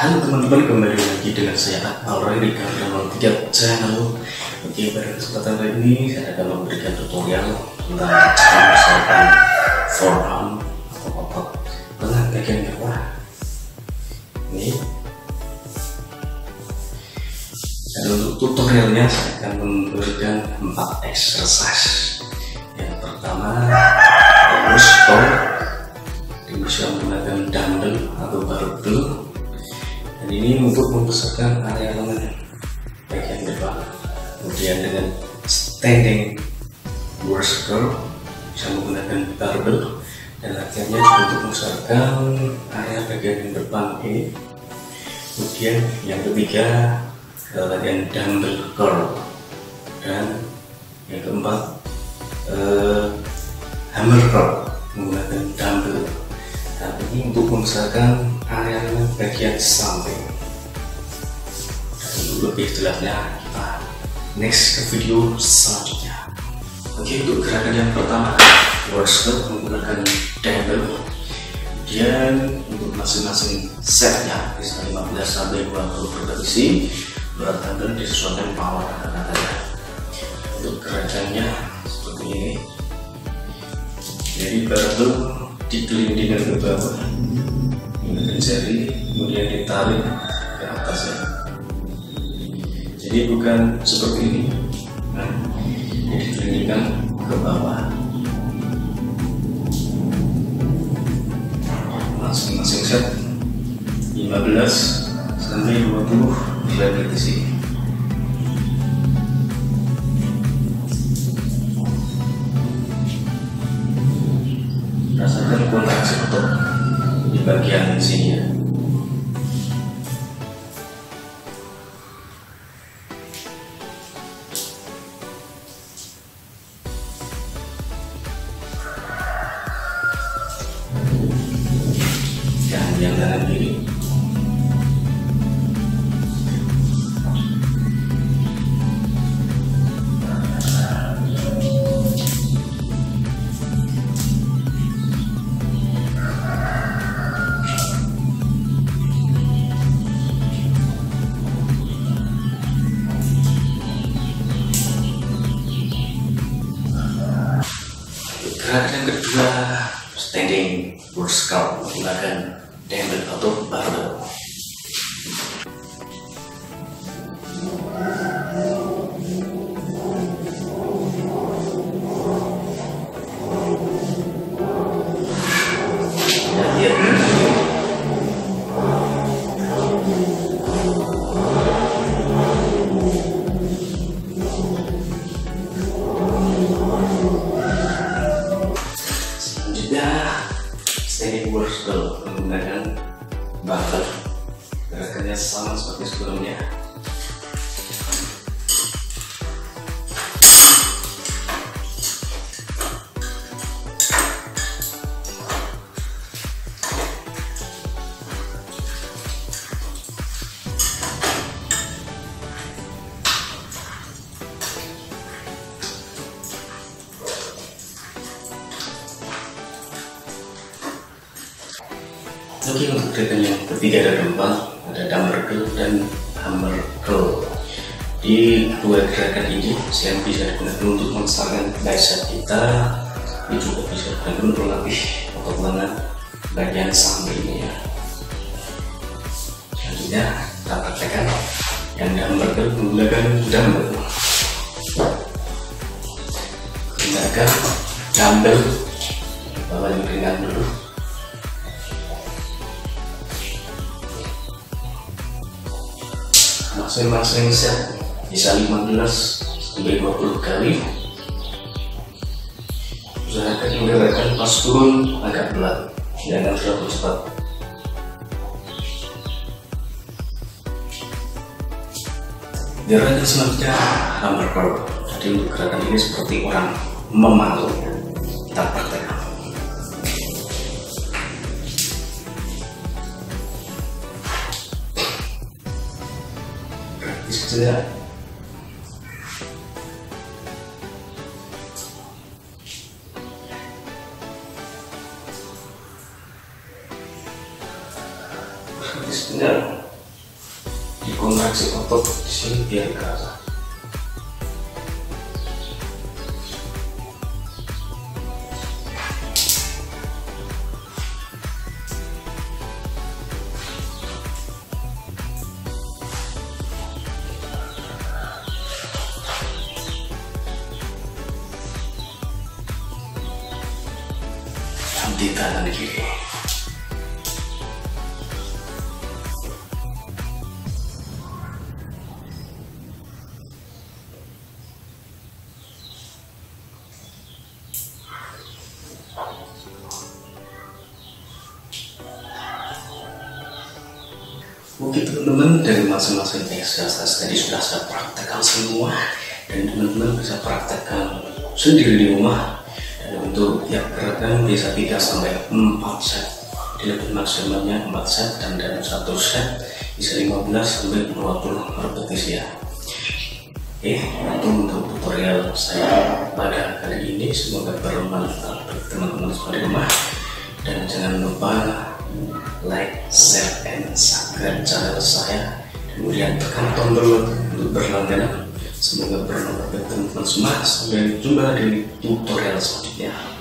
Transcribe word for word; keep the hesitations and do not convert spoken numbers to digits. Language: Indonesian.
Halo teman-teman, kembali lagi dengan saya Akmal Ray di Kanal tiga Channel. Oke, pada kesempatan kali ini saya akan memberikan tutorial tentang cara mempersiapkan forearm atau otot dengan bagian bawah. Ini. Dan untuk tutorialnya saya akan memberikan empat exercise. Yang pertama, push pull, bisa menggunakan dumbbell atau barbell. Dan ini untuk membesarkan area lengan bagian depan. Kemudian dengan standing horse curl bisa menggunakan barbell dan latihannya juga untuk membesarkan area bagian depan ini. Kemudian yang ketiga latihan dumbbell curl, dan yang keempat eh, hammer curl menggunakan dumbbell. Dan ini untuk membesarkan area bagian samping. Dan untuk lebih jelasnya kita next ke video selanjutnya. Oke, untuk gerakan yang pertama horse curl menggunakan dumbbell. Kemudian untuk masing-masing setnya bisa lima belas sampai dua puluh repetisi. Berat dumbbell disesuaikan power kata-katanya. Untuk gerakannya seperti ini. Jadi barbell dikelilingkan ke bawah menggunakan jari, kemudian ditarik ke atasnya. Jadi bukan seperti ini, nah, dikelilingkan ke bawah. Masing-masing set lima belas sampai dua puluh repetisi. Rasakan kontraksi otot di bagian sini ya. Dan yang kanan kiri. Gerakan yang kedua, standing horse curl menggunakan dumbbell atau barbell. Standing horse curl menggunakan barbell. Gerakannya sama seperti sebelumnya. Oke, untuk gerakan yang ketiga dan keempat ada dumbbell curl dan hammer curl. Di kedua gerakan ini saya bisa digunakan untuk membesarkan bicep kita. Ini juga bisa digunakan untuk melatih otot lengan bagian sampingnya. Selanjutnya kita praktekkan yang dumbbell curl menggunakan dumbbell. Gunakan dumbbell, bawa yang ringan dulu. Masing-masing set bisa lima belas sampai dua puluh kali. Usahakan menggerakkan pas turun agak pelan, jangan terlalu cepat. Gerakan selanjutnya hammer curl. Jadi untuk gerakan ini seperti orang memalu. Kita praktekkan. Saja. Bismillah. kontraksi otot di sini biar kerasa. Di kanan kiri. Oke teman-teman, dari masing-masing exercise tadi sudah saya praktekkan semua, dan teman-teman bisa praktekkan sendiri di rumah. Dan untuk tiap gerakan bisa tiga sampai empat set, lebih maksimalnya empat set, dan dalam satu set bisa lima belas sampai dua puluh repetisi ya. Oke, itu untuk tutorial saya pada kali ini, semoga bermanfaat bagi teman-teman semua di rumah. Dan jangan lupa like, share, dan subscribe channel saya, kemudian tekan tombol untuk berlangganan. Semoga bermanfaat bagi teman-teman semua. Sampai jumpa di tutorial selanjutnya.